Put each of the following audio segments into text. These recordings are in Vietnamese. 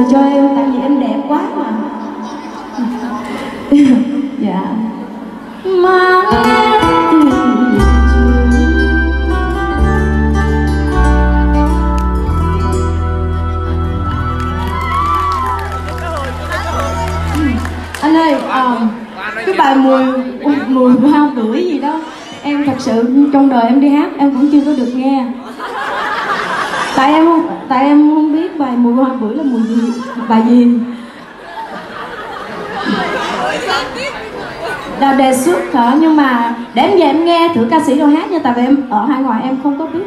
lời cho em tại vì em đẹp quá mà. Dạ. Mang em từ anh ơi, cái bài mùi hoa bưởi gì đó em thật sự trong đời em đi hát em cũng chưa có được nghe. Tại em không biết bài mùi hoa bưởi là mùi gì, bài gì. Là đề xuất hả? Nhưng mà để em về em nghe thử ca sĩ đâu hát nha, tại vì em ở hải ngoại em không có biết.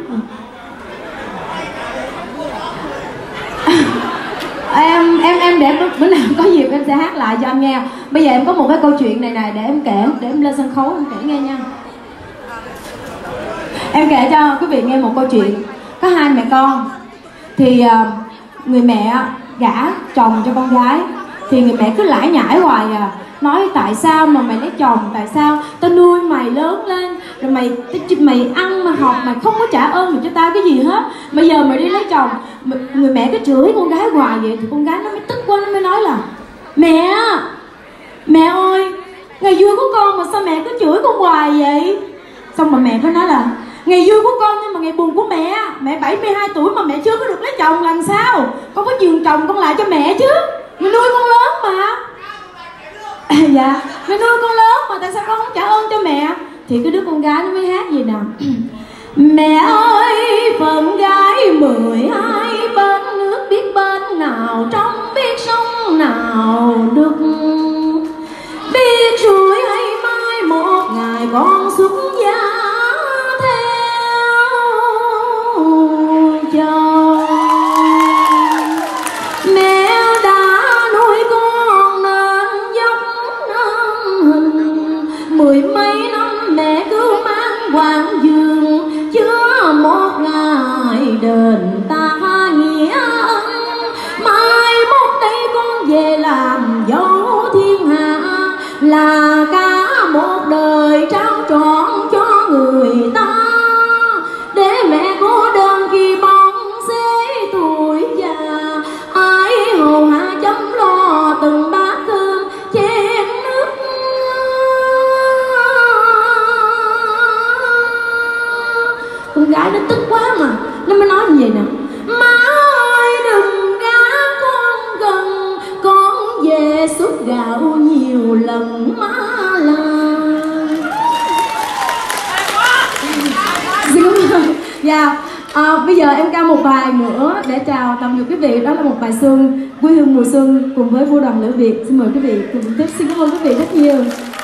Em để bữa nào có dịp em sẽ hát lại cho anh nghe. Bây giờ em có một cái câu chuyện này để em kể, để em lên sân khấu em kể nghe nha. Em kể cho quý vị nghe một câu chuyện. Có hai mẹ con thì người mẹ gả chồng cho con gái, thì người mẹ cứ lải nhải hoài à, nói tại sao mà mày lấy chồng, tại sao tao nuôi mày lớn lên rồi mày ăn mà học mày không có trả ơn được cho tao cái gì hết, bây giờ mày đi lấy chồng. Người mẹ cứ chửi con gái hoài vậy thì con gái nó mới tức quá, nó mới nói là mẹ ơi, ngày vui của con mà sao mẹ cứ chửi con hoài vậy. Xong mà mẹ có nói là ngày vui của con nhưng mà ngày buồn của mẹ 72 tuổi mà mẹ chưa có được lấy chồng làm sao, con có nhường chồng con lại cho mẹ chứ, mẹ nuôi con lớn mà. Dạ, mẹ nuôi con lớn mà tại sao con không trả ơn cho mẹ. Thì cái đứa con gái nó mới hát gì nào: mẹ ơi, phận gái 12 bên nước biết bên nào trong, biết sông nào được, biết rồi hay mai một ngày con xuất gia theo chồng. Mẹ đã nuôi con nên giống nên hình, 10 mấy năm mẹ cứ mang hoàng dương, chưa một ngày đền ta nghĩa ân. Mai mốt đây con về làm dâu thiên hạ, là cả một đời trao trọn cho người ta, để mẹ cô đơn khi bóng xế tuổi già, ai hầu hạ chăm lo từng bát cơm chén nước. Con gái nó tức quá mà nó mới nói như vậy nè: má ơi đừng gá con gần, con về xúc gạo nhiều lần má làm. Dạ, bây giờ em ca một bài nữa để chào tạm biệt quý vị. Đó là một bài Xuân, quê hương mùa xuân cùng với Vũ đoàn Lửa Việt. Xin mời quý vị cùng tiếp. Xin cảm ơn quý vị rất nhiều.